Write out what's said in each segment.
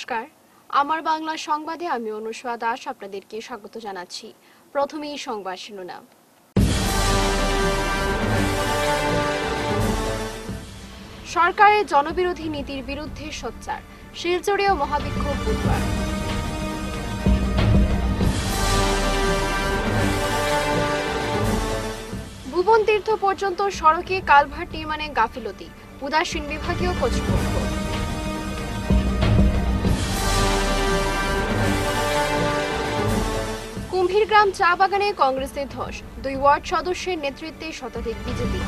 নমস্কার, আমার বাংলা সংবাদে আমি অনুষ্কা দাস আপনাদেরকে স্বাগত জানাচ্ছি। প্রথমেই সংবাদ শিরোনাম। সরকারের জনবিরোধী নীতির বিরুদ্ধে সোচ্চার, শিলচরেও মহাবিক্ষোভ বুধবার। ভুবন তীর্থ পর্যন্ত সড়কে কালভার্ট নির্মাণে গাফিলতি, উদাসীন বিভাগীয় কর্তৃপক্ষ। কুম্ভীরগ্রাম চা বাগানে কংগ্রেসের ধস, 2 ওয়ার্ড সদস্যের নেতৃত্বে শতাধিক বিজেপিতে।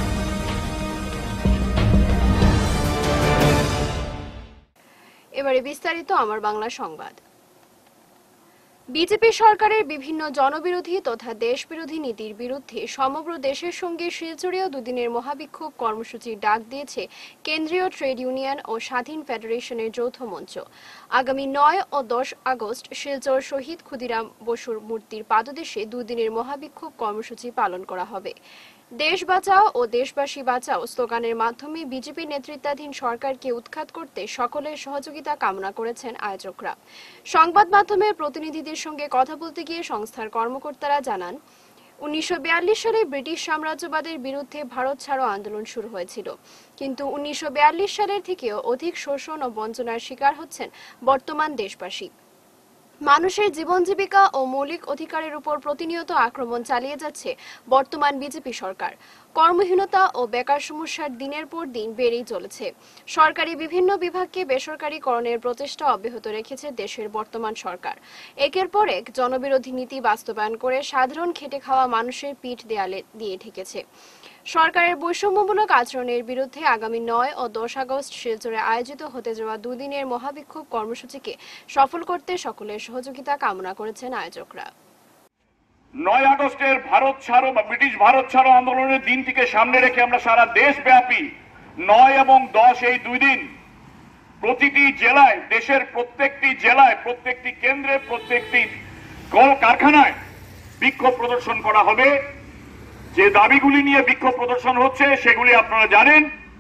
এবারে বিস্তারিত আমার বাংলা সংবাদ। বিজেপি সরকারের বিভিন্ন জনবিরোধী তথা দেশবিরোধী নীতির বিরুদ্ধে সমগ্র দেশের সঙ্গে শিলচরেও দুদিনের মহাবিক্ষোভ কর্মসূচির ডাক দিয়েছে কেন্দ্রীয় ট্রেড ইউনিয়ন ও স্বাধীন ফেডারেশনের যৌথ মঞ্চ। আগামী 9 ও 10 আগস্ট শিলচর শহীদ ক্ষুদিরাম বসুর মূর্তির পাদদেশে দুদিনের মহাবিক্ষোভ কর্মসূচি পালন করা হবে। দেশ বাঁচাও ও দেশবাসী বাঁচাও স্লোগানের মাধ্যমে বিজেপি নেতৃত্বাধীন সরকারকে উৎখাত করতে সকলের সহযোগিতা কামনা করেছেন আয়োজকরা। সংবাদ মাধ্যমের প্রতিনিধিদের সঙ্গে কথা বলতে গিয়ে সংস্থার কর্মকর্তারা জানান, 1942 সালে ব্রিটিশ সাম্রাজ্যবাদের বিরুদ্ধে ভারত ছাড়ো আন্দোলন শুরু হয়েছিল, কিন্তু 1942 সালের থেকেও অধিক শোষণ ও বঞ্চনার শিকার হচ্ছেন বর্তমান দেশবাসী। মানুষের জীবন জীবিকা ও মৌলিক অধিকারের উপর প্রতিনিয়ত আক্রমণ চালিয়ে যাচ্ছে বর্তমান বিজেপি সরকার। কর্মহীনতা ও বেকার সমস্যার দিনের পর দিন বেড়েই চলেছে। সরকারি বিভিন্ন বিভাগকে বেসরকারীকরণের প্রচেষ্টা অব্যাহত রেখেছে দেশের বর্তমান সরকার। একের পর এক জনবিরোধী নীতি বাস্তবায়ন করে সাধারণ খেটে খাওয়া মানুষের পিঠ দেয়ালে দিয়ে ঠেকেছে। সরকারের বৈষম্যমূলক আচরণের বিরুদ্ধে আগামী 9 ও 10 আগস্ট শিলচরে আয়োজিত হতে যাওয়া দুদিনের মহাবিক্ষোভ কর্মসূচিকে সফল করতে সকলের সহযোগিতা কামনা করেছেন আয়োজকরা। 9 আগস্টের ভারত ছাড়ো বা ব্রিটিশ ভারত ছাড়ো আন্দোলনের দিনটিকে সামনে রেখে আমরা সারা দেশব্যাপী 9 এবং 10 এই 2 দিন প্রতিটি জেলায়, দেশের প্রত্যেকটি জেলায়, প্রত্যেকটি কেন্দ্রে, প্রত্যেকটি কল কারখানায় বিক্ষোভ প্রদর্শন করা হবে। যে দাবিগুলি নিয়ে বিক্ষোভ প্রদর্শন হচ্ছে সেগুলি আপনারা জানেন।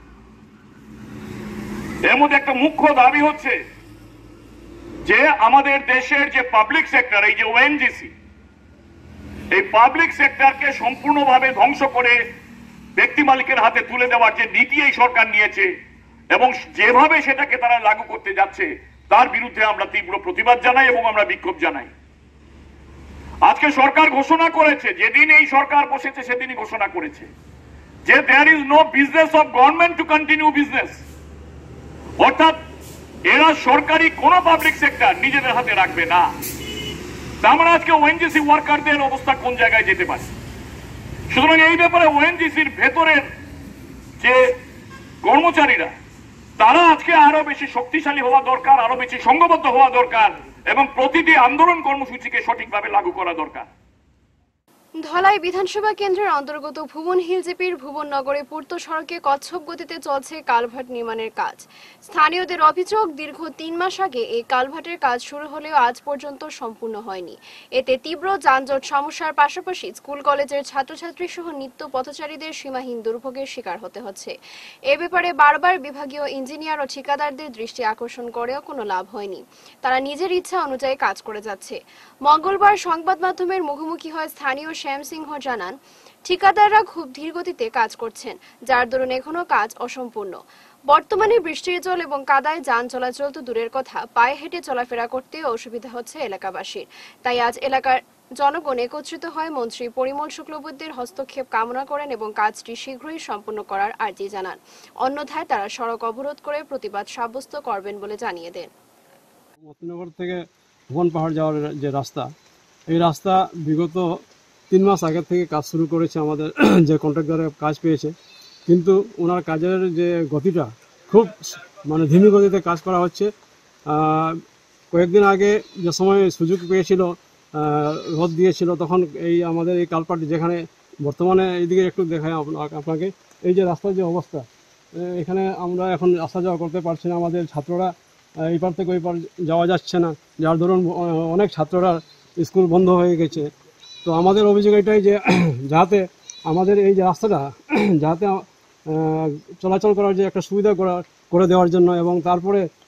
এর মধ্যে একটা মুখ্য দাবি হচ্ছে যে আমাদের দেশের যে পাবলিক সেক্টর, এই যে ওএনজিসি, এই পাবলিক সেক্টরকে সম্পূর্ণভাবে ধ্বংস করে ব্যক্তি মালিকের হাতে তুলে দেওয়ার যে নীতি এই সরকার নিয়েছে এবং যেভাবে সেটাকে তারা লাগু করতে যাচ্ছে তার বিরুদ্ধে আমরা তীব্র প্রতিবাদ জানাই এবং আমরা বিক্ষোভ জানাই। আজকে সরকার ঘোষণা করেছে, যেদিন এই সরকার বসেছে সেদিনই ঘোষণা করেছে যে there is no business of government to continue business, অর্থাৎ এরা সরকারি কোন পাবলিক সেক্টর নিজেদের হাতে রাখবে না। আমরা আজকে ওএনজিসি ওয়ার্কারদের অবস্থা কোন জায়গায় যেতে পারে। সুতরাং এই ব্যাপারে ওএনজিসির ভেতরের যে কর্মচারীরা তারা আজকে আরো বেশি শক্তিশালী হওয়া দরকার, আরো বেশি সংঘবদ্ধ হওয়া দরকার এবং প্রতিটি আন্দোলন কর্মসূচিকে সঠিকভাবে লাগু করা দরকার। ধলাই বিধানসভা কেন্দ্রের অন্তর্গত ভুবন হিলজেপির ভুবন নগরে পূর্ত সড়কে কচ্ছপ গতিতে চলছে কালভার্ট নির্মাণের কাজ। স্থানীয়দের অভিযোগ, দীর্ঘ 3 মাস আগে এই কালভার্টের কাজ শুরু হলেও আজ পর্যন্ত সম্পূর্ণ হয়নি। এতে তীব্র যানজট সমস্যার পাশাপাশি স্কুল কলেজের ছাত্রছাত্রী সহ নিত্য পথচারীদের সীমাহীন দুর্ভোগের শিকার হতে হচ্ছে। এ ব্যাপারে বারবার বিভাগীয় ইঞ্জিনিয়ার ও ঠিকাদারদের দৃষ্টি আকর্ষণ করেও কোনো লাভ হয়নি। তারা নিজের ইচ্ছা অনুযায়ী কাজ করে যাচ্ছে। মঙ্গলবার সংবাদ মাধ্যমের মুখোমুখি হয় স্থানীয় শ্যাম সিংহ জানান, ঠিকাদাররা খুব ধীর গতিতে কাজ করছেন, যার দরুন এখনো কাজ অসম্পূর্ণ। বর্তমানে বৃষ্টির জল এবং কাদায় যান চলাচল তো দূরের কথা, পায়ে হেঁটে চলাফেরা করতে অসুবিধা হচ্ছে এলাকাবাসীর। তাই আজ এলাকার জনগণ একত্রিত হয় মন্ত্রী পরিমল শুক্লবৈদ্যের হস্তক্ষেপ কামনা করেন এবং কাজটি শীঘ্রই সম্পন্ন করার আর্জি জানান। অন্যথায় তারা সড়ক অবরোধ করে প্রতিবাদ সাব্যস্ত করবেন বলে জানিয়ে দেন। মতিনগর থেকে ভুবন পাহাড় যাওয়ার যে রাস্তা, এই রাস্তা বিগত 3 মাস আগে থেকে কাজ শুরু করেছে আমাদের যে কন্ট্রাক্টর কাজ পেয়েছে, কিন্তু ওনার কাজের যে গতিটা খুব ধীমি গতিতে কাজ করা হচ্ছে। কয়েকদিন আগে যে সময় সুযোগ পেয়েছিল, রোদ দিয়েছিল, তখন এই আমাদের এই কালপাট যেখানে বর্তমানে এইদিকে একটু দেখায় আপনাকে, এই যে রাস্তার যে অবস্থা, এখানে আমরা এখন আসা যাওয়া করতে পারছি না। আমাদের ছাত্ররা এই পার থেকে ওই পার যাওয়া যাচ্ছে না, যার ধরুন অনেক ছাত্ররা স্কুল বন্ধ হয়ে গেছে। তো আমাদের অভিযোগ এটাই যে যাতে আমাদের এই যে রাস্তাটা যাতে চলাচল করার যে একটা সুবিধা করে দেওয়ার জন্য, এবং তারপরে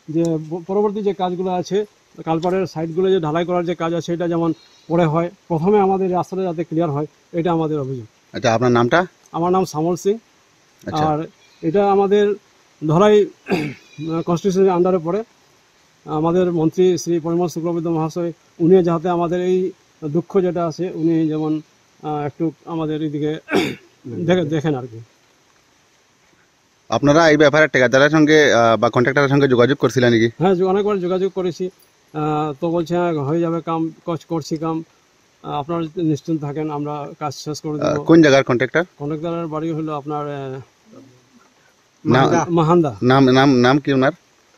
যে পরবর্তী যে কাজগুলো আছে কালপাড়ের সাইডগুলো যে ঢালাই করার যে কাজ আছে এটা যেমন পরে হয়, প্রথমে আমাদের রাস্তাটা যাতে ক্লিয়ার হয়, এটা আমাদের অভিযোগ। আচ্ছা, আপনার নামটা? আমার নাম শ্যামল সিং। আচ্ছা। আর এটা আমাদের ধলাই কনস্টিটিউশনের আন্ডারে পড়ে। আমাদের মন্ত্রী শ্রী পরিমল শুক্লবৈদ্য মহাশয় উনি যাতে আমাদের এই দুঃখ যেটা আছে উনি যেমন একটু আমাদের এইদিকে দেখেন আর কি। আপনারা এই ব্যাপারে ঠিকাদারের সঙ্গে বা কন্ট্রাক্টরের সঙ্গে যোগাযোগ করছিলেন নাকি? হ্যাঁ, অনেকবার যোগাযোগ করেছি, তো বলছে হয়ে যাবে কাম, করছি কাম, আপনারা নিশ্চিন্ত থাকেন, আমরা কাজ শেষ করে দেবো। কোন জায়গার কন্ট্রাক্টর? কন্ট্রাক্টরের বাড়ি হলো আপনার না- মাহান্দা। নাম নাম নাম কি ওনার?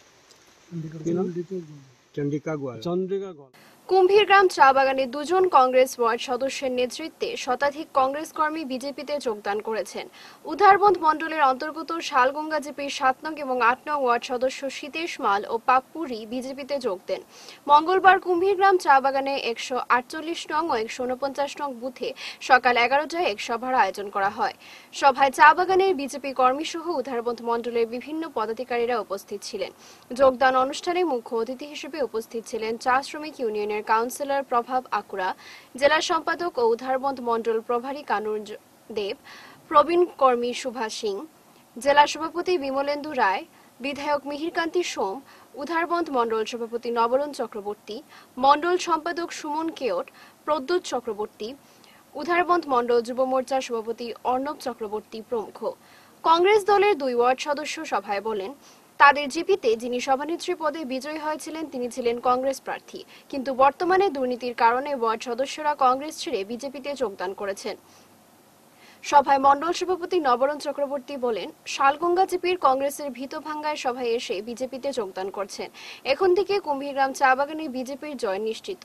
চন্দ্রিকা গোয়াল। কুম্ভীরগ্রাম চা বাগানে 2 জন কংগ্রেস ওয়ার্ড সদস্যের নেতৃত্বে শতাধিক কংগ্রেস কর্মী বিজেপিতে যোগদান করেছেন। উধারবন্দ মণ্ডলের অন্তর্গত শালগঙ্গা জিপির 7 নং এবং 8 নং ওয়ার্ড সদস্য সীতেশ মাল ও পাপ্পুরি বিজেপিতে যোগ দেন। মঙ্গলবার কুম্ভীরগ্রাম চা বাগানে 148 নং ও 149 নং বুথে সকাল 11টায় এক সভার আয়োজন করা হয়। সভায় চা বাগানের বিজেপি কর্মী সহ উধারবন্দ মণ্ডলের বিভিন্ন পদাধিকারীরা উপস্থিত ছিলেন। যোগদান অনুষ্ঠানে মুখ্য অতিথি হিসেবে উপস্থিত ছিলেন চা শ্রমিক ইউনিয়নের কাউন্সিলর প্রভাব আকুরা, জেলা সম্পাদক ও উধারবন্দ মণ্ডল প্রভারী কানুর দেব, প্রবীণ কর্মী সুভাষ সিং, জেলা সভাপতি বিমলেন্দু রায়, বিধায়ক মিহিরকান্তি সোম, উধারবন্দ মণ্ডল সভাপতি নবরণ চক্রবর্তী, মণ্ডল সম্পাদক সুমন কেওট, প্রদ্যুৎ চক্রবর্তী, উধারবন্দ মণ্ডল যুব মোর্চার সভাপতি অর্ণব চক্রবর্তী প্রমুখ। কংগ্রেস দলের 2 ওয়ার্ড সদস্য সভায় বলেন, তাদের জিপিতে যিনি সভানেত্রী পদে বিজয়ী হয়েছিলেন তিনি ছিলেন কংগ্রেস প্রার্থী, কিন্তু বর্তমানে দুর্নীতির কারণে ওয়ার্ড সদস্যরা কংগ্রেস ছেড়ে বিজেপিতে যোগদান করেছেন। সভায় মণ্ডল সভাপতি নবরণ চক্রবর্তী বলেন, শালগঙ্গা জিপির কংগ্রেসের ভিতভাঙ্গায় সভায় এসে বিজেপিতে যোগদান করছেন। এখন থেকে কুম্ভীরগ্রাম চা বাগানে বিজেপির জয় নিশ্চিত।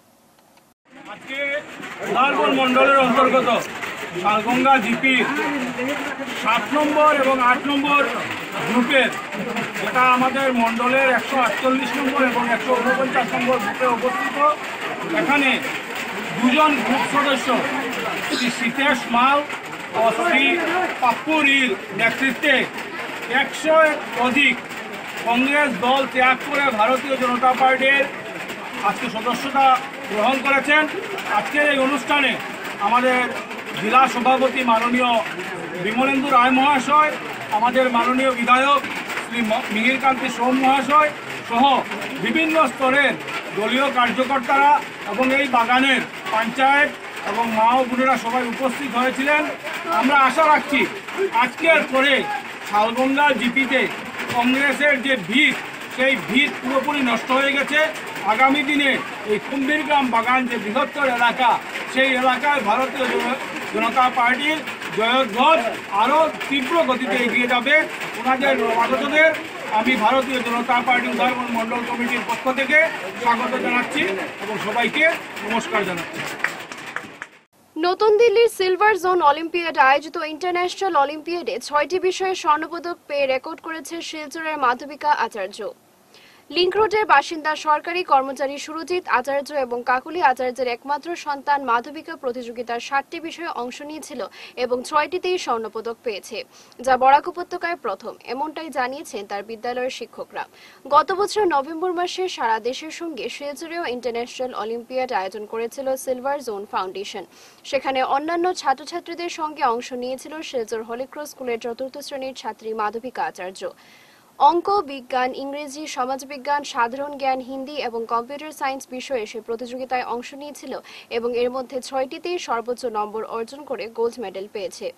আজকে উধারবন্দ মণ্ডলের অন্তর্গত শালগঙ্গা জিপির 7 নম্বর এবং 8 নম্বর গ্রুপের, যেটা আমাদের মণ্ডলের 148 নম্বর এবং 149 নম্বর গ্রুপে অবস্থিত, এখানে 2 জন গ্রুপ সদস্য শ্রী সীতেশ মাল ও শ্রী পাপ্পুরির নেতৃত্বে 100 অধিক কংগ্রেস দল ত্যাগ করে ভারতীয় জনতা পার্টির আজকে সদস্যতা গ্রহণ করেছেন। আজকের এই অনুষ্ঠানে আমাদের জেলা সভাপতি মাননীয় বিমলেন্দু রায় মহাশয়, আমাদের মাননীয় বিধায়ক শ্রী মিহিরকান্তি সোম মহাশয় সহ বিভিন্ন স্তরের দলীয় কার্যকর্তারা এবং এই বাগানের পঞ্চায়েত এবং মা ও বোনেরা সবাই উপস্থিত হয়েছিলেন। আমরা আশা রাখছি আজকের পরে শালগঙ্গা জিপিতে কংগ্রেসের যে ভিত, সেই ভিত পুরোপুরি নষ্ট হয়ে গেছে। আগামী দিনে এই কুম্ভীরগ্রাম বাগান যে বৃহত্তর এলাকা, সেই এলাকায় ভারতীয় জনতা পার্টির জয়ধ্বজ আরও তীব্র গতিতে এগিয়ে যাবে। ওনাদের নবাগতদের আমি ভারতীয় জনতা পার্টি উধারবন্দ মণ্ডল কমিটির পক্ষ থেকে স্বাগত জানাচ্ছি এবং সবাইকে নমস্কার জানাচ্ছি। নতুন দিল্লির সিলভার জোন অলিম্পিয়াডে আয়োজিত ইন্টারন্যাশনাল অলিম্পিয়াডে 6টি বিষয়ে স্বর্ণপদক পেয়ে রেকর্ড করেছে শিলচরের মাধবিকা আচার্য। লিংক রোডের বাসিন্দা সরকারি কর্মচারী সুরজিৎ আচার্য এবং কাকুলি আচার্যের একমাত্র সন্তান মাধবিকা প্রতিযোগিতার 7টি বিষয়ে অংশ নিয়েছিল এবং 6টিতেই স্বর্ণপদক পেয়েছে, যা বরাক উপত্যকায় প্রথম, এমনটাই জানিয়েছেন তার বিদ্যালয়ের শিক্ষকরা। গত বছর নভেম্বর মাসে সারা দেশের সঙ্গে শিলচরেও ইন্টারন্যাশনাল অলিম্পিয়াড আয়োজন করেছিল সিলভার জোন ফাউন্ডেশন। সেখানে অন্যান্য ছাত্রছাত্রীদের সঙ্গে অংশ নিয়েছিল শিলচর হলিক্রস স্কুলের 4র্থ শ্রেণীর ছাত্রী মাধবিকা আচার্য। অঙ্ক, বিজ্ঞান, ইংরেজি, সমাজবিজ্ঞান, সাধারণ জ্ঞান, হিন্দি এবং কম্পিউটার সায়েন্স বিষয়ে সে প্রতিযোগিতায় অংশ নিয়েছিল এবং এর মধ্যে 6টিতেই সর্বোচ্চ নম্বর অর্জন করে গোল্ড মেডেল পেয়েছে।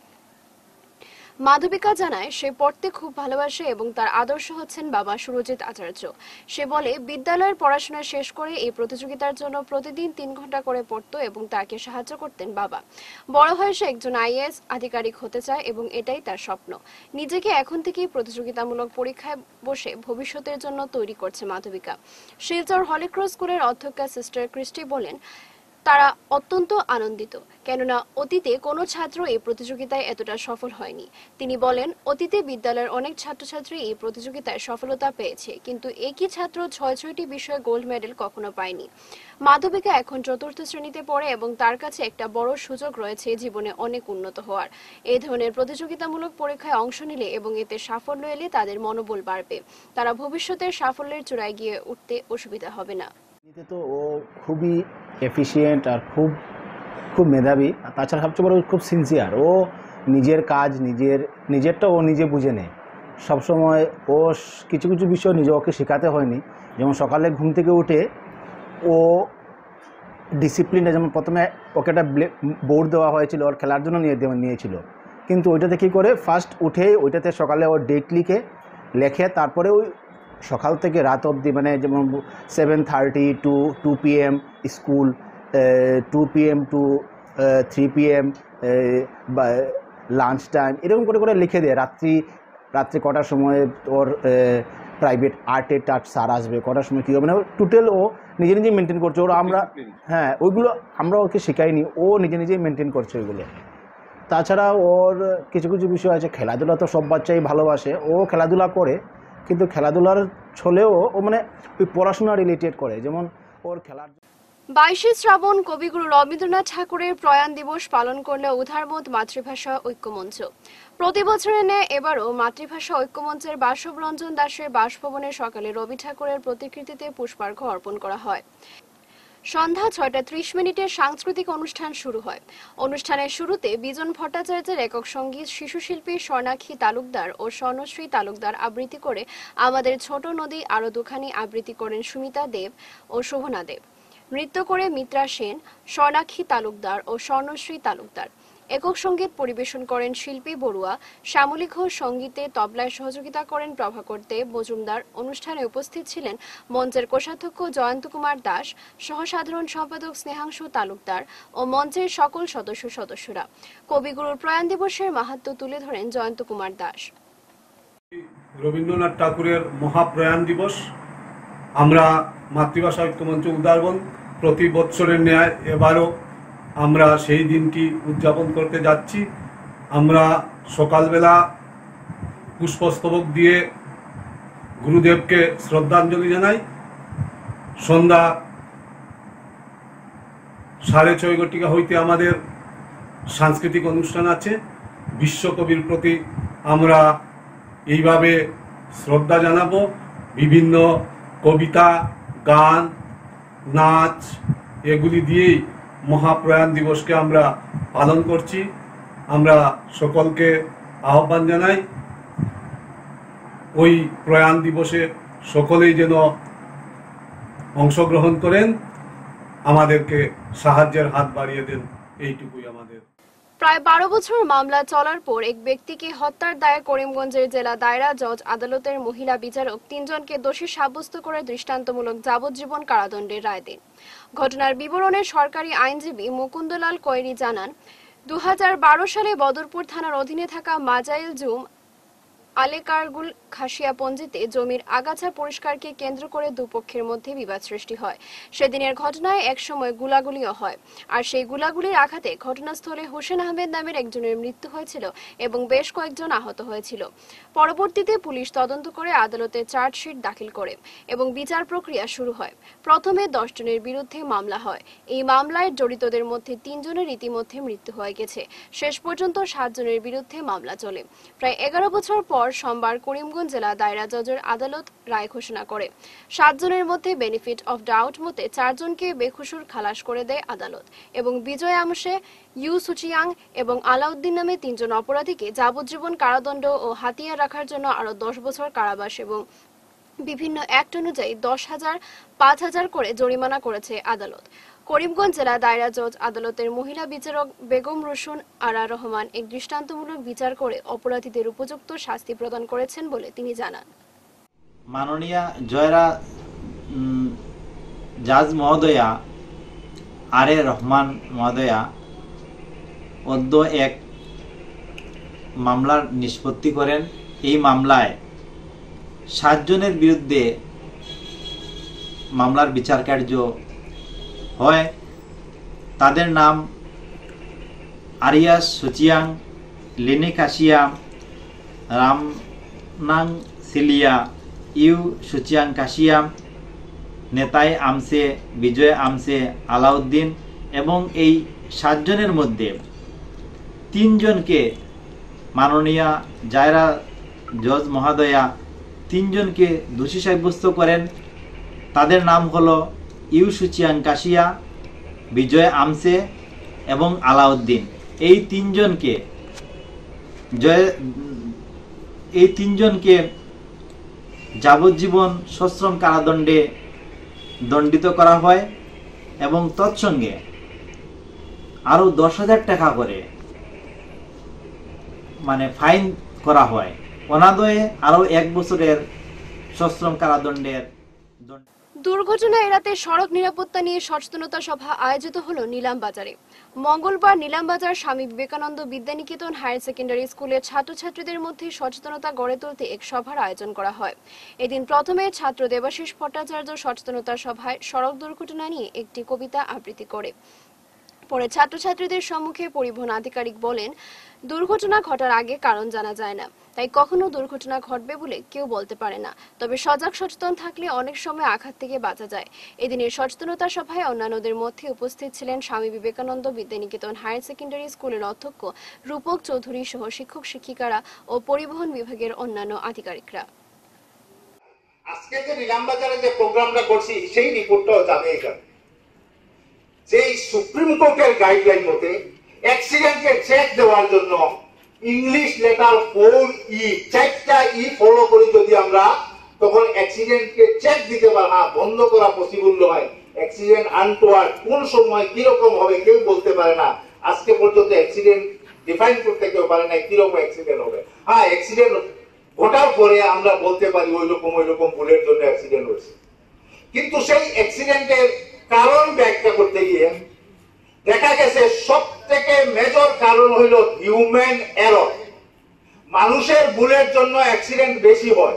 মাধবিকা জানায় সে পড়তে খুব ভালোবাসে এবং তার আদর্শ হচ্ছেন বাবা সুরজিৎ আচার্য। সে বলে বিদ্যালয়ের পড়াশোনা শেষ করে এই প্রতিযোগিতার জন্য প্রতিদিন 3 ঘন্টা করে পড়তো এবং তাকে সাহায্য করতেন বাবা। বড় হয়ে সে একজন আইএএস আধিকারিক হতে চায় এবং এটাই তার স্বপ্ন। নিজেকে এখন থেকেই প্রতিযোগিতামূলক পরীক্ষায় বসে ভবিষ্যতের জন্য তৈরি করছে মাধবিকা। শিলচর হলিক্রস স্কুলের অধ্যক্ষা সিস্টার ক্রিস্টি বলেন, তারা অত্যন্ত আনন্দিত, কেননা অতীতে কোনো ছাত্র এই প্রতিযোগিতায় এতটা সফল হয়নি। তিনি বলেন, অতীতে বিদ্যালয়ের অনেক ছাত্রছাত্রী এই প্রতিযোগিতায় সফলতা পেয়েছে, কিন্তু একই ছাত্র ৬টি বিষয়ে গোল্ড মেডেল কখনো পায়নি। মাধবিকা এখন ৪র্থ শ্রেণীতে পড়ে এবং তার কাছে একটা বড় সুযোগ রয়েছে জীবনে অনেক উন্নত হওয়ার। এই ধরনের প্রতিযোগিতামূলক পরীক্ষায় অংশ নিলে এবং এতে সাফল্য এলে তাদের মনোবল বাড়বে। তারা ভবিষ্যতের সাফল্যের চূড়ায় গিয়ে উঠতে অসুবিধা হবে না। তো ও খুবই এফিশিয়েন্ট আর খুব খুব মেধাবী। তাছাড়া সবচেয়ে বড় খুব সিনসিয়ার। ও নিজের কাজ নিজেরটা ও নিজে বুঝে নেয় সবসময়। ও কিছু কিছু বিষয় নিজে ওকে শেখাতে হয়নি। যেমন সকালে ঘুম থেকে উঠে ও ডিসিপ্লিনটা, যেমন প্রথমে ওকে একটা বোর্ড দেওয়া হয়েছিল ওর খেলার জন্য নিয়েছিল, কিন্তু ওইটাতে কী করে ফার্স্ট উঠে ওইটাতে সকালে ওর ডেট লেখে, তারপরে ওই সকাল থেকে রাত অবধি, মানে যেমন 7:30 to 2 PM school, 2 PM to 3 PM বা লাঞ্চ টাইম, এরকম করে করে লিখে দেয়। রাত্রি কটার সময় ওর প্রাইভেট আর্টের স্যার আসবে, কটার সময় কী হবে, মানে টোটাল ও নিজে নিজেই মেনটেন করছে। ওরা ওইগুলো আমরা ওকে শেখাইনি, ও নিজে নিজেই মেনটেন করছে ওইগুলো। তাছাড়া ওর কিছু কিছু বিষয় আছে, খেলাধুলা তো সব বাচ্চাই ভালোবাসে, ও খেলাধুলা করে, কিন্তু খেলাধুলার ছলেও ও মানে ওই পড়াশোনা রিলেটেড করে। যেমন ওর খেলার 22শে শ্রাবণ কবিগুরু রবীন্দ্রনাথ ঠাকুরের প্রয়াণ দিবস পালন করল উদারমত মাতৃভাষা ঐক্যমঞ্চ। প্রতি বছরের ন্যায় এবারও মাতৃভাষা ঐক্যমঞ্চের বাসব রঞ্জন দাসের বাসভবনে সকালে রবি ঠাকুরের প্রতিকৃতিতে পুষ্পার্ঘ্য অর্পণ করা হয়। সন্ধ্যা 6:30 সাংস্কৃতিক অনুষ্ঠান শুরু হয়। অনুষ্ঠানের শুরুতে বিজন ভট্টাচার্যের একক সঙ্গীত শিশুশিল্পী স্বর্ণাক্ষী তালুকদার ও স্বর্ণশ্রী তালুকদার আবৃত্তি করে আমাদের ছোট নদী আরো দুখানি আবৃত্তি করেন সুমিতা দেব ও শোভনা দেব। নৃত্য করে মিত্রা সেন, স্বর্ণাক্ষী তালুকদার ও স্বর্ণশ্রী তালুকদার। একক সঙ্গীত পরিবেশন করেন শিল্পী বড়ুয়া। শ্যামলী ঘোষ সঙ্গীতে তবলায় সহযোগিতা করেন প্রভাকর দেব মজুমদার। অনুষ্ঠানে উপস্থিত ছিলেন মঞ্চের কোষাধ্যক্ষ জয়ন্ত কুমার দাস, সহসাধারণ সম্পাদক স্নেহাংশু তালুকদার ও মঞ্চের সকল সদস্যরা। কবিগুরুর প্রয়াণ দিবসের মাহাত্ম্য তুলে ধরেন জয়ন্ত কুমার দাস। রবীন্দ্রনাথ ঠাকুরের মহাপ্রয়াণ দিবস আমরা মাতৃভাষা ঐক্যমঞ্চ উদারবন প্রতি বৎসরের ন্যায় এবারও আমরা সেই দিনটি উদযাপন করতে যাচ্ছি। আমরা সকালবেলা পুষ্পস্তবক দিয়ে গুরুদেবকে শ্রদ্ধাঞ্জলি জানাই। সন্ধ্যা 6:30 হইতে আমাদের সাংস্কৃতিক অনুষ্ঠান আছে। বিশ্বকবির প্রতি আমরা এইভাবে শ্রদ্ধা জানাবো। বিভিন্ন কবিতা, গান, নাচ এগুলি দিয়েই মহাপ্রয়াণ দিবসকে আমরা পালন করছি। আমরা সকলকে আহ্বান জানাই ওই প্রয়াণ দিবসে সকলেই যেন অংশগ্রহণ করেন, আমাদেরকে সাহায্যের হাত বাড়িয়ে দেন, এইটুকুই আমাদের। প্রায় 12 বছর মামলা চলার পর এক ব্যক্তিকে হত্যার দায়ে করিমগঞ্জের জেলা দায়রা জজ আদালতের মহিলা বিচারক 3 জনকে দোষী সাব্যস্ত করে দৃষ্টান্তমূলক যাবজ্জীবন কারাদণ্ডের রায় দেন। ঘটনার বিবরণে সরকারি আইনজীবী মুকুন্দলাল কৈরি জানান, 2012 সালে বদরপুর থানার অধীনে থাকা মাজাইল জুম আলেকারগুল খাসিয়া পঞ্জিতে জমির আগাছা পরিষ্কারকে কেন্দ্র করে দুপক্ষের মধ্যে বিবাদ সৃষ্টি হয়। সেদিনের ঘটনায় একসময় গুলাগুলিও হয়, আর সেই গুলাগুলির আঘাতে ঘটনাস্থলে হোসেন আহমেদ নামের একজনের মৃত্যু হয়েছিল এবং বেশ কয়েকজন আহত হয়েছিল। পরবর্তীতে পুলিশ তদন্ত করে আদালতে চার্জশিট দাখিল করে এবং বিচার প্রক্রিয়া শুরু হয়। প্রথমে 10 জনের বিরুদ্ধে মামলা হয়। এই মামলায় জড়িতদের মধ্যে 3 জনের ইতিমধ্যে মৃত্যু হয়ে গেছে। শেষ পর্যন্ত 7 জনের বিরুদ্ধে মামলা চলে। প্রায় 11 বছর পর সোমবার করিমগঞ্জ জেলা দায়রা জজের আদালত রায় ঘোষণা করে। 7 জনের মধ্যে বেনিফিট অফ ডাউট মতে 4 জনকে বেকসুর খালাস করে দেয় আদালত এবং বিজয় আমসে, ইউ সুচিয়াং এবং আলাউদ্দিন নামে 3 জন অপরাধীকে যাবজ্জীবন কারাদণ্ড ও হাতিয়ার রাখার জন্য আরো 10 বছর কারাবাস এবং বিভিন্ন অ্যাক্ট অনুযায়ী 10,000, 5,000 করে জরিমানা করেছে আদালত। করিমগঞ্জ জেলা দায়রা জজ আদালতের মহিলা বিচারক বেগম রসুন আরা রহমান এক দৃষ্টান্তমূলক বিচার করে অপরাধীদের উপযুক্ত শাস্তি প্রদান করেছেন বলে তিনি জানান। মাননীয় জয়রা জাজ মহোদয়া আরে রহমান মহোদয়া অদ্য এক মামলার নিষ্পত্তি করেন। এই মামলায় 7 জনের বিরুদ্ধে মামলার বিচার কার্য হয় তাদের নাম আরিয়াস সুচিয়াং, লিনি কাশিয়া, রামনাং সিলিয়া, ইউ সুচিয়াং কাশিয়া, নেতাই আমসে, বিজয় আমসে, আলাউদ্দিন এবং এই 7 জনের মধ্যে 3 জনকে মাননীয়া জায়রা জজ মহোদয়া 3 জনকে দোষী সাব্যস্ত করেন। তাদের নাম হলো ইউ সুচিয়াং কাশিয়া, বিজয় আমসে এবং আলাউদ্দিন। এই 3 জনকে যাবজ্জীবন সশ্রম কারাদণ্ডে দণ্ডিত করা হয় এবং তৎসঙ্গে আরো 10,000 টাকা করে ফাইন করা হয়। অনাদয়ে আরো 1 বছরের সশ্রম কারাদণ্ডের দুর্ঘটনা এড়াতে সড়ক নিরাপত্তা নিয়ে সচেতনতা সভা আয়োজিত হলো নিলামবাজারে। মঙ্গলবার নিলামবাজার স্বামী বিবেকানন্দ বিদ্যানিকেতন হায়ার সেকেন্ডারি স্কুলের ছাত্রছাত্রীদের মধ্যে সচেতনতা গড়ে তুলতে এক সভার আয়োজন করা হয়। এদিন প্রথমে ছাত্র দেবাশিস ভট্টাচার্য সচেতনতা সভায় সড়ক দুর্ঘটনা নিয়ে একটি কবিতা আবৃত্তি করে। পরে ছাত্রছাত্রীদের সম্মুখে পরিবহন আধিকারিক বলেন, দুর্ঘটনা ঘটার আগে কারণ জানা যায় না, তাই কখনো দুর্ঘটনা ঘটবে বলে কেউ বলতে পারে না। তবে সজাগ সচেতন থাকলে অনেক সময় আঘাত থেকে বাঁচা যায়। এদিনের সচেতনতা সভায় অন্যান্যদের মধ্যে উপস্থিত ছিলেন স্বামী বিবেকানন্দ বিদ্যানিকেতন হায়ার সেকেন্ডারি স্কুলের অধ্যক্ষ রূপক চৌধুরী সহ শিক্ষক শিক্ষিকারা ও পরিবহন বিভাগের অন্যান্য আধিকারিকরা। আজকে যে নিলামবাজারে যে প্রোগ্রামটা করছি সেই রিপোর্টটাও জানিয়ে গেল যে সুপ্রিম কোর্টের গাইডলাইন মতে অ্যাক্সিডেন্টকে চেক দেওয়ার জন্য ইংলিশ লেটার 4E 4টা ই ফলো করি যদি আমরা, তখন অ্যাক্সিডেন্টকে চেক দিতে পারে না, বন্ধ করা পসিবল নয়। অ্যাক্সিডেন্ট আনটোয়ার্ড কোন সময় কিরকম হবে কেউ বলতে পারে না। আজকে পর্যন্ত অ্যাক্সিডেন্ট ডিফাইন করতে কেউ পারে না কিরকম অ্যাক্সিডেন্ট হবে। হ্যাঁ, অ্যাক্সিডেন্ট ঘটার পরে আমরা বলতে পারি ওই রকম ভুলের জন্য অ্যাক্সিডেন্ট হয়েছে, কিন্তু সেই অ্যাক্সিডেন্টের কারণ ব্যাখ্যা করতে গিয়ে দেখা গেছে সব থেকে মেজর কারণ হইল হিউম্যান এরর। মানুষের ভুলের জন্য অ্যাক্সিডেন্ট বেশি হয়।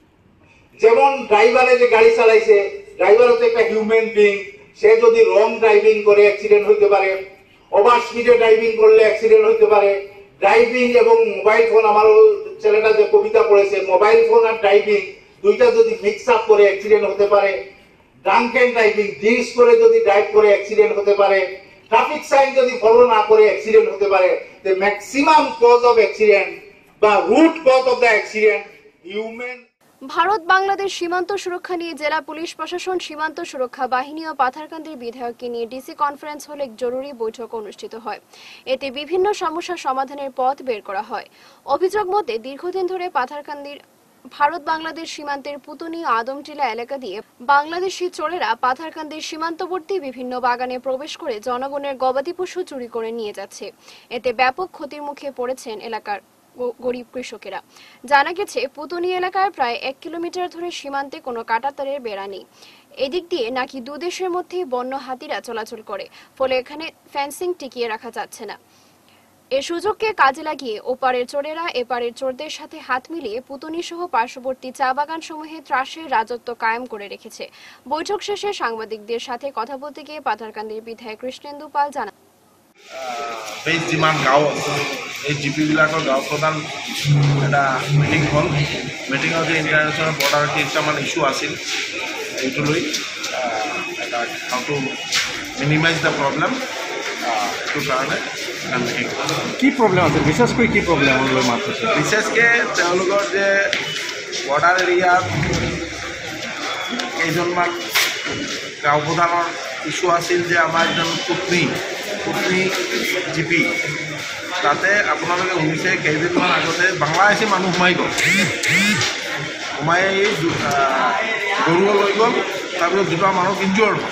যেমন ড্রাইভারে যে গাড়ি চালাইছে, ড্রাইভার হচ্ছে একটা হিউম্যান বিং, সে যদি রং ড্রাইভিং করে অ্যাক্সিডেন্ট হইতে পারে, ওভার স্পিডে ড্রাইভিং করলে অ্যাক্সিডেন্ট হইতে পারে। ড্রাইভিং এবং মোবাইল ফোন, আমারও ছেলেটা যে কবিতা পড়েছে, মোবাইল ফোন আর ড্রাইভিং দুইটা যদি মিক্স আপ করে অ্যাক্সিডেন্ট হতে পারে। ড্রাঙ্কেন ড্রাইভিং, ড্রিঙ্কস করে যদি ড্রাইভ করে অ্যাক্সিডেন্ট হতে পারে। ট্রাফিক সাইন যদি ফলো না করে অ্যাক্সিডেন্ট হতে পারে। The maximum cause of accident বা root cause of the accident human. Bharat Bangladesh সীমান্ত সুরক্ষা নিয়ে জেলা পুলিশ প্রশাসন, সীমান্ত সুরক্ষা বাহিনী ও পাথারকান্দির বিধায়ককে নিয়ে ডিসি কনফারেন্স হলে এক জরুরি বৈঠক অনুষ্ঠিত হয়। এতে বিভিন্ন সমস্যা সমাধানের পথ বের করা হয়। অভিযোগ মতে দীর্ঘদিন ধরে পাথারকান্দির ভারত বাংলাদেশ সীমান্তের পুতনি আদমটিলা এলাকা দিয়ে বাংলাদেশি চোরেরা পাথারকান্দির সীমান্তবর্তী বিভিন্ন বাগানে প্রবেশ করে জনগণের গবাদি পশু চুরি করে নিয়ে যাচ্ছে। এতে ব্যাপক ক্ষতির মুখে পড়েছেন এলাকার গরিব কৃষকেরা। জানা গেছে, পুতনি এলাকায় প্রায় 1 কিলোমিটার ধরে সীমান্তে কোনো কাঁটাতারের বেড়া নেই। এদিক দিয়ে নাকি দুদেশের মধ্যে বন্য হাতিরা চলাচল করে, ফলে এখানে ফেন্সিং টিকিয়ে রাখা যাচ্ছে না। এ সুযোগকে কাজে লাগিয়ে ওপারের চোরেরা এপারের চোরদের সাথে হাত মিলিয়ে পুতনি সহ পার্শ্ববর্তী চা বাগান সমূহে ত্রাসের রাজত্ব কায়েম করে রেখেছে। বৈঠক শেষে সাংবাদিকদের সাথে কথা বলতে গিয়ে পাথারকান্দির বিধায়ক কৃষ্ণেন্দু পাল জানান, বেশ যিমান গাঁও আছে এই জিপিবিলাকৰ গাঁও প্ৰধান এটা মিটিং হ'ল। মিটিঙত যে ইণ্টাৰনেশ্যনেল বৰ্ডাৰ কেইটামান ইছ্যু আছিল, এইটো লৈ এটা how to minimise the problem, এইটোৰ কাৰণে কি প্ৰব্লেম আছে, বিশেষকৈ কি প্ৰব্লেম লৈ মাত হৈছে? বিশেষকৈ তেওঁলোকৰ যে বৰ্ডাৰ এৰিয়াত কেইজনমান গাঁও প্ৰধানৰ ইছ্যু আছিল যে আমাৰ এজন পুতনি জিপি, তাতে আপোনালোকে শুনিছে কেইদিনমান আগতে বাংলাদেশী মানুহ সোমাই গ'ল, সোমাই গৰু লৈ গ'ল, তাৰপিছত 2টা মানুহ ইনজিয়ৰ্ড হ'ল।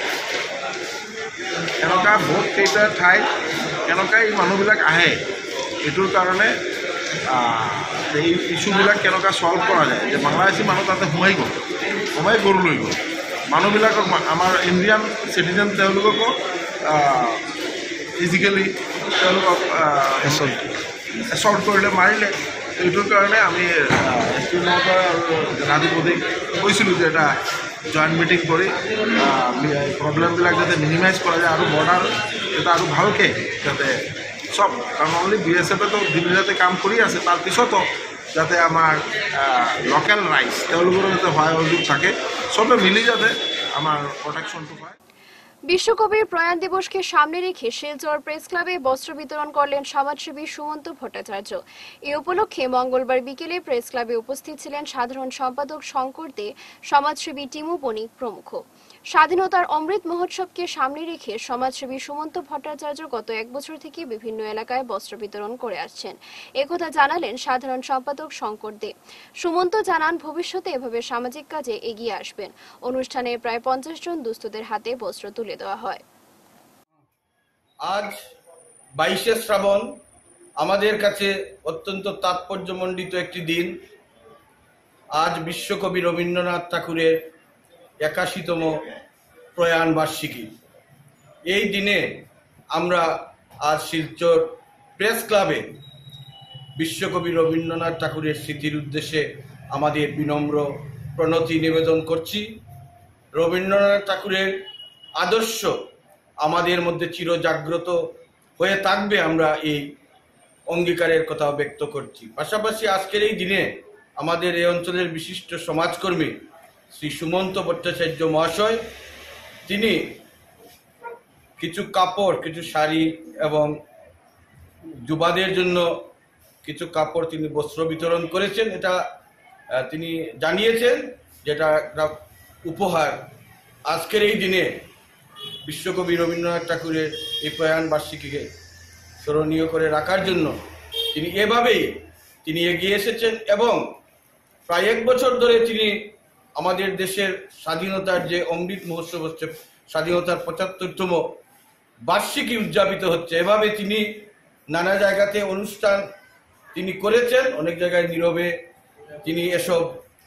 এনেকুৱা বহুত কেইটা ঠাইত কেনেকৈ এই মানুহবিলাক আহে, এইটোৰ কাৰণে এই ইছ্যুবিলাক কেনেকৈ ছল্ভ কৰা যায়। যে বাংলাদেশী মানুহ তাতে সোমাই গৰু লৈ গ'ল, মানুহবিলাকক আমাৰ ইণ্ডিয়ান চিটিজেন তেওঁলোককো ফিজিকেলি তেওঁলোকক এছল্ট কৰিলে, মাৰিলে। এইটোৰ কাৰণে আমি এছ পি মহোদয় আৰু জনাধিপতিক কৈছিলোঁ যে এটা জয়েন্ট মিটিং কৰি প্ৰব্লেমবিলাক যাতে মিনিমাইজ কৰা যায় আৰু বৰ্ডাৰ যাতে আৰু ভালকৈ যাতে সব, কাৰণ অনলি BSF-এতো দিন ৰাতি কাম কৰি আছে, তাৰপিছতো যাতে আমাৰ লোকেল ৰাইজ তেওঁলোকৰো যাতে সহায় সহযোগ থাকে, সবে মিলি যাতে আমার প্রোটেকশনটু পায়। বিশ্বকবির প্রয়াণ দিবসকে সামনে রেখে শিলচর প্রেস ক্লাবে বস্ত্র বিতরণ করলেন সমাজসেবী সুমন্ত ভট্টাচার্য। এ উপলক্ষে মঙ্গলবার বিকেলে প্রেস ক্লাবে উপস্থিত ছিলেন সাধারণ সম্পাদক শঙ্কর দে, সমাজসেবী টিমু বণিক প্রমুখ। স্বাধীনতার অমৃত মহোৎসবকে সামনে রেখে সমাজসেবী সুমন্ত ভট্টাচার্য গত এক বছর থেকে বিভিন্ন এলাকায় বস্ত্র বিতরণ করে আসছেন, একথা জানালেন সাধারণ সম্পাদক শঙ্কর দে। সুমন্ত জানান ভবিষ্যতে এভাবে সামাজিক কাজে এগিয়ে আসবেন। অনুষ্ঠানে প্রায় 50 জন দুস্থদের হাতে বস্ত্র তুলে দেওয়া হয়। আজ 22শে শ্রাবণ আমাদের কাছে অত্যন্ত তাৎপর্যমণ্ডিত একটি দিন। আজ বিশ্বকবি রবীন্দ্রনাথ ঠাকুরের 81তম প্রয়াণ বার্ষিকী। এই দিনে আমরা আজ শিলচর প্রেস ক্লাবে বিশ্বকবি রবীন্দ্রনাথ ঠাকুরের স্মৃতির উদ্দেশ্যে আমাদের বিনম্র প্রণতি নিবেদন করছি। রবীন্দ্রনাথ ঠাকুরের আদর্শ আমাদের মধ্যে চিরজাগ্রত হয়ে থাকবে, আমরা এই অঙ্গীকারের কথা ব্যক্ত করছি। পাশাপাশি আজকের এই দিনে আমাদের এই অঞ্চলের বিশিষ্ট সমাজকর্মী শ্রী সুমন্ত ভট্টাচার্য মহাশয়, তিনি কিছু কাপড়, কিছু শাড়ি এবং যুবাদের জন্য কিছু কাপড় তিনি বস্ত্র বিতরণ করেছেন। এটা তিনি জানিয়েছেন যেটা একটা উপহার আজকের এই দিনে বিশ্বকবি রবীন্দ্রনাথ ঠাকুরের এই প্রয়াণ বার্ষিকীকে স্মরণীয় করে রাখার জন্য তিনি এভাবেই তিনি এগিয়ে এসেছেন এবং প্রায় 1 বছর ধরে তিনি আমাদের দেশের স্বাধীনতার যে অমৃত মহোৎসব হচ্ছে, স্বাধীনতার 75তম বার্ষিকী উদযাপিত হচ্ছে, এভাবে তিনি নানা জায়গাতে অনুষ্ঠান তিনি করেছেন। অনেক জায়গায় নীরবে তিনি এসব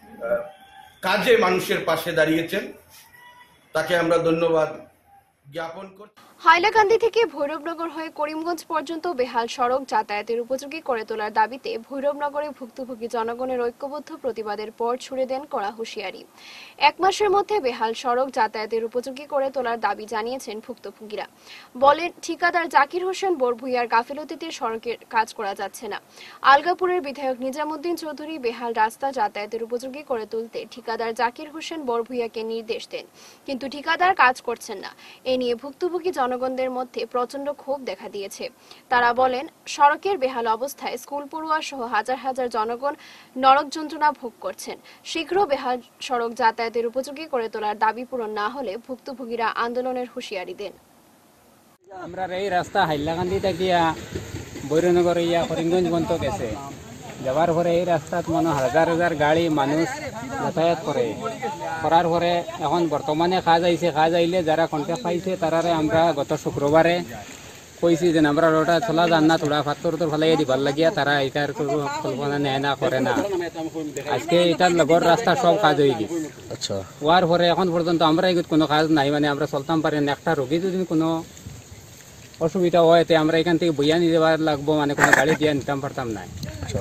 কাজে মানুষের পাশে দাঁড়িয়েছেন, তাকে আমরা ধন্যবাদ জ্ঞাপন করছি। হাইলাকান্দি থেকে ভৈরবনগর হয়ে করিমগঞ্জ পর্যন্ত বেহাল সড়ক যাতায়াতের উপযোগী করে তোলার দাবিতে ভৈরবনগরে ভুক্তভোগী জনগণের ঐক্যবদ্ধ প্রতিবাদের পর ছুড়ে দেন কড়া হুঁশিয়ারি। 1 মাসের মধ্যে বেহাল সড়ক যাতায়াতের উপযোগী করে তোলার দাবি জানিয়েছেন ভুক্তভোগীরা। বলেন, ঠিকাদার জাকির হোসেন বরভুইয়ার গাফিলতিতে সড়কের কাজ করা যাচ্ছে না। আলগাপুরের বিধায়ক নিজামুদ্দিন চৌধুরী বেহাল রাস্তা যাতায়াতের উপযোগী করে তুলতে ঠিকাদার জাকির হোসেন বরভুইয়াকে নির্দেশ দেন, কিন্তু ঠিকাদার কাজ করছেন না। এ নিয়ে ভুক্তভোগী জনগণদের মধ্যে প্রচন্ড ক্ষোভ দেখা দিয়েছে। তারা বলেন, সড়কের বেহাল অবস্থায় স্কুল পড়ুয়া সহ হাজার হাজার জনগণ নরক যন্ত্রণা ভোগ করছেন। শীঘ্র বেহাল সড়ক যাতায়াতের উপযোগী করে তোলার দাবি পূরণ না হলে ভুক্তভোগীরা আন্দোলনের হুঁশিয়ারি দেন। আমরা এই রাস্তা হাইলাকান্দি থেকে ভৈরবনগর করিমগঞ্জ পর্যন্ত গেছে, যাওয়ার পরে এই রাস্তাত মনে হাজার হাজার গাড়ি মানুষ যাতায়াত করার পরে এখন বর্তমানে কাজ আইছে। কাজ আইলে যারা কন্ট্যাক্ট পাইছে তারারে আমরা গত শুক্রবারে কইছি যে আমরা রোডটা চলা যান না, থোড়া ফাত্তর ফালাই দিবার লাগিয়া তারা এটার কল্পনা নেয় না, করে না। আজকে এটার লগর রাস্তা সব কাজ হয়ে গেছে। আচ্ছা, হওয়ার পরে এখন পর্যন্ত আমরা এগুলো কোনো কাজ নাই, মানে আমরা চলতাম পারি না। একটা রোগী যদি কোনো অসুবিধা হয় তে আমরা এখান থেকে বইয়া নিয়ে যাবার লাগবো, মানে কোনো গাড়ি দিয়ে নিতাম পারতাম না।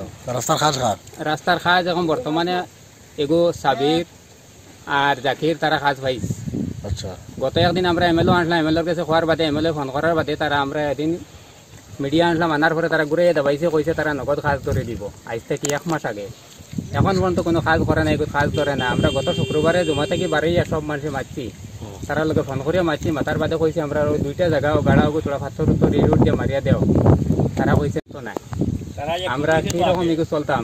রাস্তার কাজ এখন বর্তমানে এগো সাবির আর জাকির তারা কাজ পাইছে। আচ্ছা, গত একদিন আমরা MLO আনলাম, MLOর কাছে খোয়ার বাদে MLO ফোন করার বাদে তারা আমরা এদিন মিডিয়া আনলাম, আনার পরে তারা ঘুরে দাবাইছে, কইছে তারা নগদ কাজ করে দিব। আজ থেকে 1 মাস আগে এখন পর্যন্ত কোনো কাজ করে না, কাজ করে না। আমরা গত শুক্রবারে জমা থেকে বাড়িয়ে সব মানুষে মারছি, তারা লোকে ফোন করিয়া মারছি। মাতার বাদে কইছে আমরা 2টা জায়গা গাড়াও তোরা ফাত্তর এই রোড দিয়ে মারিয়া দেও। তারা কইছে তো নাই, আমরা কিরকম এগুলো চলতাম।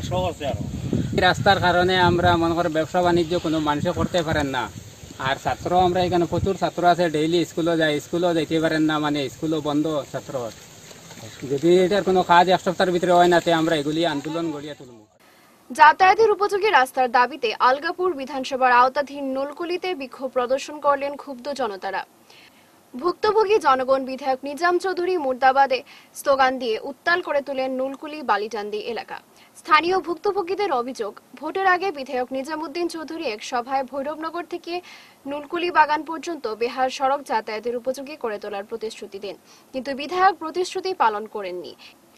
রাস্তার কারণে আমরা মনে করি ব্যবসা বাণিজ্য কোনো মানুষে করতে পারেন না। আর ছাত্র আমরা এখানে প্রচুর ছাত্র আছে, ডেইলি স্কুলও যায়, স্কুলও যাইতে পারেন না, মানে স্কুলও বন্ধ ছাত্র। যদি এটার কোনো কাজ 1 সপ্তাহের ভিতরে হয় না, তে আমরা এগুলি আন্দোলন গড়িয়ে তুলব। যাতায়াতের উপযোগী রাস্তার দাবিতে আলগাপুর বিধানসভার আওতাধীন নুলকুলিতে বিক্ষোভ প্রদর্শন করলেন ক্ষুব্ধ জনতারা। ভুক্তভোগী জনগণ বিধায়ক নিজাম চৌধুরী মুর্দাবাদে স্লোগান দিয়ে উত্তাল করে তোলেন নুলকুলি বালিটান্দি এলাকা। স্থানীয় ভুক্তভোগীদের অভিযোগ, ভোটের আগে বিধায়ক নিজামুদ্দিন চৌধুরী এক সভায় ভৈরবনগর থেকে নুলকুলি বাগান পর্যন্ত বেহাল সড়ক যাতায়াতের উপযোগী করে তোলার প্রতিশ্রুতি দেন, কিন্তু বিধায়ক প্রতিশ্রুতি পালন করেননি।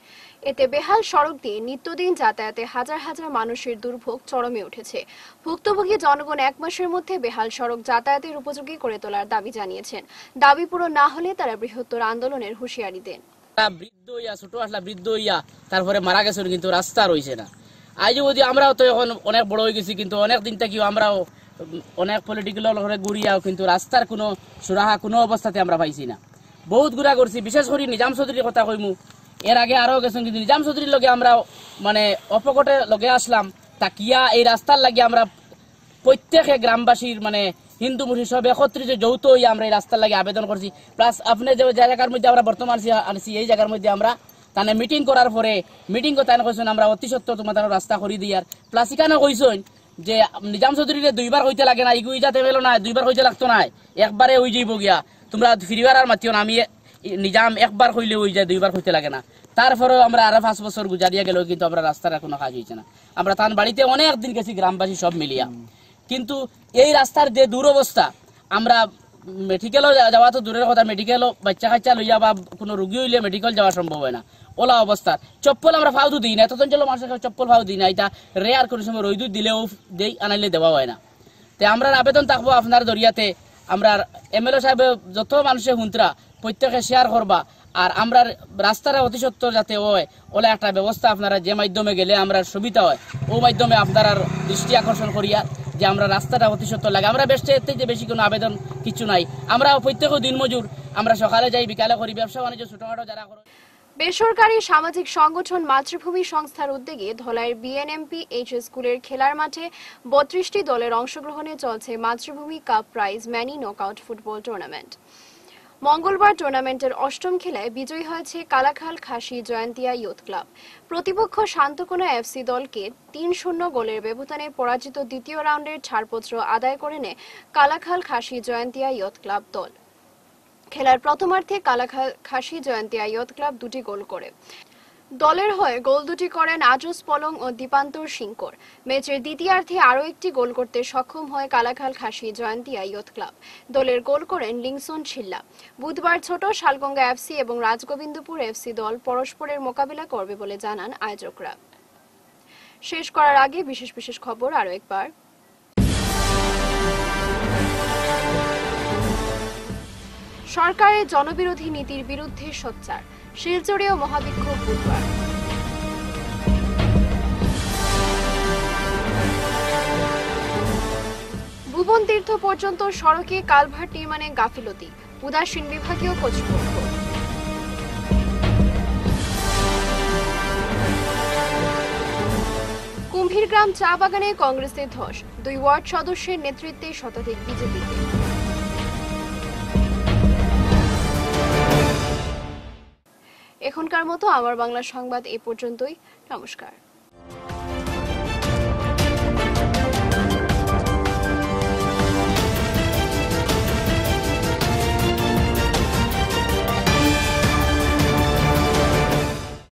এতে বেহাল সড়ক দিয়ে নিত্যদিন যাতায়াতে হাজার হাজার মানুষের দুর্ভোগ চরমে উঠেছে। ভুক্তভোগী জনগণ 1 মাসের মধ্যে বেহাল সড়ক যাতায়াতের উপযোগী করে তোলার দাবি জানিয়েছেন। দাবি পূরণ না হলে তারা বৃহত্তর আন্দোলনের হুঁশিয়ারি দেন। বৃদ্ধ হইয়া ছোট আসলা বৃদ্ধ হইয়া তারপরে মারা গেছেন, কিন্তু রাস্তা রয়েছে না। আজ যদি আমরাও তো এখন অনেক বড় হয়ে গেছি, কিন্তু অনেক দিন থেকে আমরাও অনেক পলিটিক্যাল ঘুরিয়াও কিন্তু রাস্তার কোনো সুরাহা কোনো অবস্থাতে আমরা পাইছি না। বহুত ঘুরা করছি, বিশেষ করে নিজাম চৌধুরীর কথা কইমু। এর আগে আরো গেছেন, কিন্তু নিজাম চৌধুরীর লগে আমরা মানে অপকটে লগে আসলাম তাকিয়া এই রাস্তার লাগে আমরা প্রত্যেকে গ্রামবাসীর মানে হিন্দু মুসলিম সব একত্রিত যৌথ হইয়া আমরা এই রাস্তার লাগে আবেদন করছি। প্লাস আপনি যে জায়গার মধ্যে আমরা বর্তমান আনছি এই জায়গার মধ্যে আমরা তানে মিটিং করার পরে মিটিং করতে কইছেন আমরা অতি সত্য তোমাদের রাস্তা করে দিই। আর প্লাস এখানে কইছেন যে নিজাম চৌধুরীরে 2বার হইতে লাগে না, ইগুই যাতে মেলো না, 2বার হইতে লাগতো না, একবারে হয়ে যাইব গিয়া, তোমরা ফিরিবার আর মাতিও না। আমি নিজাম একবার হইলে হয়ে যায়, 2বার হইতে লাগে না। তারপরেও আমরা আরো 5 বছর গুজারিয়া গেল, কিন্তু আমরা রাস্তার কোনো কাজ হয়েছে না। আমরা তার বাড়িতে অনেক দিন গেছি গ্রামবাসী সব মিলিয়া, কিন্তু এই রাস্তার যে দুরবস্থা, আমরা মেডিকেলও যাওয়া তো দূরের কথা, মেডিকেলও বাচ্চা কাচ্চা লইয়া বা কোনো রোগী হইলে মেডিকেল যাওয়া সম্ভব হয় না। ওলা অবস্থা চপ্পল আমরা ফাউদু দিই না, এত চঞ্চল মানুষের চপ্পল ফাউ দিই না। এটা রেয়ার কোনো সময় রইদু দিলেও দেই, আনাইলে দেওয়া হয় না। তো আমরা আবেদন থাকবো আপনার জরিয়াতে, আমরা এমএলএ সাহেব যত মানুষের হুন্তরা প্রত্যেকে শেয়ার করবা, আর আমরা রাস্তার অতি সত্তর যাতে হয় ওলা একটা ব্যবস্থা আপনারা যে মাধ্যমে গেলে আমরা সুবিধা হয় ও মাধ্যমে আপনারা দৃষ্টি আকর্ষণ করিয়া যে আমরা রাস্তাটা অতি সত্তর লাগে। আমরা যে বেশি কোনো আবেদন কিছু নাই, আমরা প্রত্যেক দিন মজুর, আমরা সকালে যাই বিকালে করি, ব্যবসা বাণিজ্য ছোটখাটো যারা করে। বেসরকারি সামাজিক সংগঠন মাতৃভূমি সংস্থার উদ্যোগে ধলাইয়ের বিএনএমপি এইচ স্কুলের খেলার মাঠে 32টি দলের অংশগ্রহণে চলছে Matribhumi cup prize money knockout football tournament. মঙ্গলবার টুর্নামেন্টের 8ম খেলায় বিজয়ী হয়েছে কালাখাল খাসি জয়ন্তিয়া ইয়ুথ ক্লাব। প্রতিপক্ষ শান্তকোনা এফসি দলকে 3-0 গোলের ব্যবধানে পরাজিত দ্বিতীয় রাউন্ডের ছাড়পত্র আদায় করে নেয় কালাখাল খাসি জয়ন্তিয়া ইয়ুথ ক্লাব দল। খেলার প্রথমার্ধে কালাখাল খাসি জয়ন্তিয়া ইয়ুথ ক্লাব 2টি গোল করে। দলের হয়ে গোল 2টি করেন আজুস পলং ও দীপান্তর সিংকর। ম্যাচের দ্বিতীয়ার্ধে আরও একটি গোল করতে সক্ষম হয় কালাখাল খাসি জয়ন্তিয়া ইয়ুথ ক্লাব। দলের গোল করেন লিংসন ছিল্লা। বুধবার ছোট শালগঙ্গা এফসি এবং রাজগোবিন্দপুর এফসি দল পরস্পরের মোকাবিলা করবে বলে জানান আয়োজকরা। শেষ করার আগে বিশেষ খবর আরও একবার। সরকারের জনবিরোধী নীতির বিরুদ্ধে সোচ্চার, শিলচরেও মহাবিক্ষোভ বুধবার। ভুবন তীর্থ পর্যন্ত সড়কে কালভার্ট নির্মাণে গাফিলতি, উদাসীন বিভাগীয় কর্তৃপক্ষ। কুম্ভীরগ্রাম চা বাগানে কংগ্রেসের ধস, 2 ওয়ার্ড সদস্যের নেতৃত্বে শতাধিক বিজেপিতে। এখনকার মতো আমার বাংলা সংবাদ এ পর্যন্তই। নমস্কার।